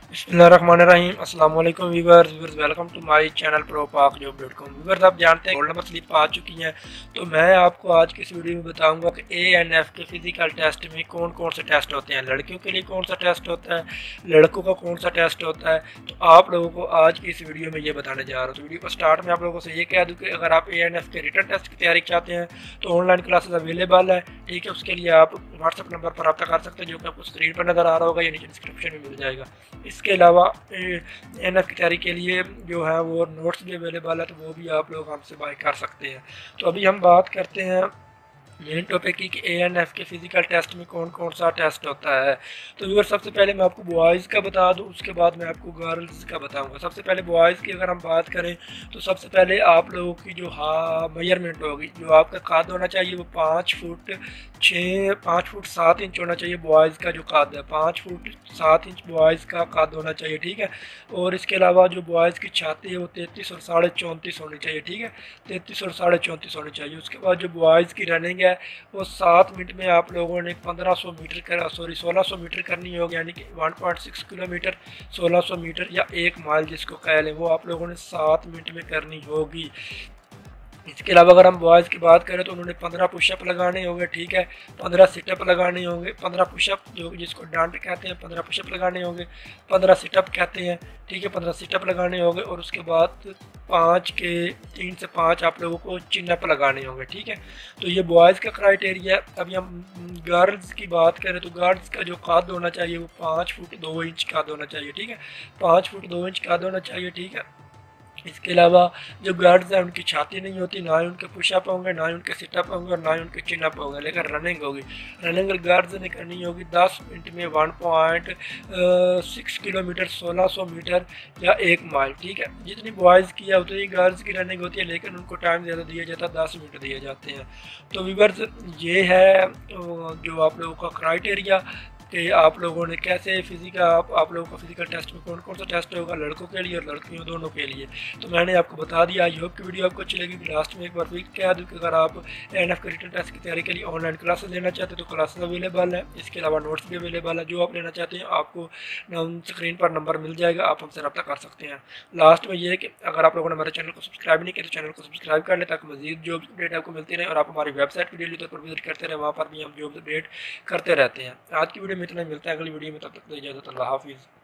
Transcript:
बिस्मिल्लाहिर्रहमानिर्रहीम अस्सलाम वालेकुम viewers welcome to my channel ProPakJob.com। Viewers, आप जानते हैं रोल नंबर स्लिप आ चुकी हैं, तो मैं आपको आज की इस वीडियो में बताऊंगा कि ANF के फिजिकल टेस्ट में कौन कौन से टेस्ट होते हैं, लड़कियों के लिए कौन सा टेस्ट होता है, लड़कों का कौन सा टेस्ट होता है। तो आप लोगों को आज की इस वीडियो में ये बताने जा रहा हूँ। तो वीडियो को स्टार्ट में आप लोगों से ये कह दूँ कि अगर आप ANF के रिटन टेस्ट की तैयारी चाहते हैं तो ऑनलाइन क्लासेस अवेलेबल है। ठीक है, उसके लिए आप व्हाट्सअप नंबर पर रब्ता कर सकते हैं जो कि आपको स्क्रीन पर नज़र आ रहा होगा या नीचे डिस्क्रिप्शन में मिल जाएगा। इसके अलावा NF की तैयारी के लिए जो है वो नोट्स भी अवेलेबल है, तो वो भी आप लोग हमसे बाय कर सकते हैं। तो अभी हम बात करते हैं मेन टॉपिक की कि ANF के फिजिकल टेस्ट में कौन कौन सा टेस्ट होता है। तो व्यूअर, सबसे पहले मैं आपको बॉयज़ का बता दूं, उसके बाद मैं आपको गर्ल्स का बताऊंगा। सबसे पहले बॉयज़ की अगर हम बात करें तो सबसे पहले आप लोगों की जो मेजरमेंट होगी, जो आपका कद होना चाहिए वो 5 फुट 7 इंच होना चाहिए। बॉयज़ का जो कद है 5 फुट 7 इंच बॉयज़ का कद होना चाहिए। ठीक है, और इसके अलावा जो बॉयज़ की छाती है वो 33 और 34.5 होनी चाहिए। ठीक है, 33 और 34.5 होनी चाहिए। उसके बाद जो बॉयज़ की रनिंग है वो 7 मिनट में आप लोगों ने 1600 मीटर करनी होगी, यानी कि 1.6 किलोमीटर 1600 मीटर या 1 माइल जिसको कह लें, वो आप लोगों ने 7 मिनट में करनी होगी। इसके अलावा अगर हम बॉयज़ की बात करें तो उन्होंने 15 पुशअप लगाने होंगे। ठीक है, 15 सिटअप लगाने होंगे, 15 पुशअप जो जिसको डांट कहते हैं 15 पुशअप लगाने होंगे, 15 सिटअप कहते हैं। ठीक है, 15 सिटअप लगाने होंगे और उसके बाद 3 से 5 आप लोगों को चिनअप लगाने होंगे। ठीक है, तो ये बॉयज़ का क्राइटेरिया है। अभी हम गर्ल्स की बात करें तो गर्ल्स का जो कद होना चाहिए वो 5 फुट 2 इंच कद होना चाहिए। ठीक है, 5 फुट 2 इंच कद होना चाहिए। ठीक है, इसके अलावा जो गार्ड्स हैं उनकी छाती नहीं होती, ना ही उनके पुशअप होंगे, ना ही उनके सिटअप होंगे और ना ही उनके चिनअप होंगे, लेकिन रनिंग होगी। रनिंग गार्ड्स ने करनी होगी 10 मिनट में 1.6 किलोमीटर 1600 मीटर या 1 माइल। ठीक है, जितनी बॉयज़ की है उतनी गर्ल्स की रनिंग होती है, लेकिन उनको टाइम ज़्यादा दिया जाता है, 10 मिनट दिए जाते हैं। तो व्यूअर्स, ये है जो आप लोगों का क्राइटेरिया कि आप लोगों ने कैसे आप लोगों का फिजिकल टेस्ट में कौन कौन सा टेस्ट होगा, लड़कों के लिए और लड़कियों दोनों के लिए। तो मैंने आपको बता दिया। आई होप कि वीडियो आपको अच्छी लगी। लास्ट में एक बार फिर कह दूँ कि अगर आप NF के रिटन टेस्ट की तैयारी के लिए ऑनलाइन क्लासेस लेना चाहते हैं तो क्लासेस अवेलेबल है। इसके अलावा नोट्स भी अवेलेबल है। जो आप लेना चाहते हैं आपको स्क्रीन पर नंबर मिल जाएगा, आप हमसे रब्ता कर सकते हैं। लास्ट में ये है कि अगर आप लोगों ने हमारे चैनल को सब्सक्राइब नहीं किया तो चैनल को सब्सक्राइब कर लें ताकि मजीद जॉब अपडेट आपको मिलती रहे, और आप हमारी वेबसाइट पर डेली तौर पर विजिट करते रहे, वहाँ पर भी हम जॉब अपडेट करते रहते हैं। आज की वीडियो में इतना ही, मिलता है अगली वीडियो में, तब तक इजाज़त, अल्लाह हाफिज़।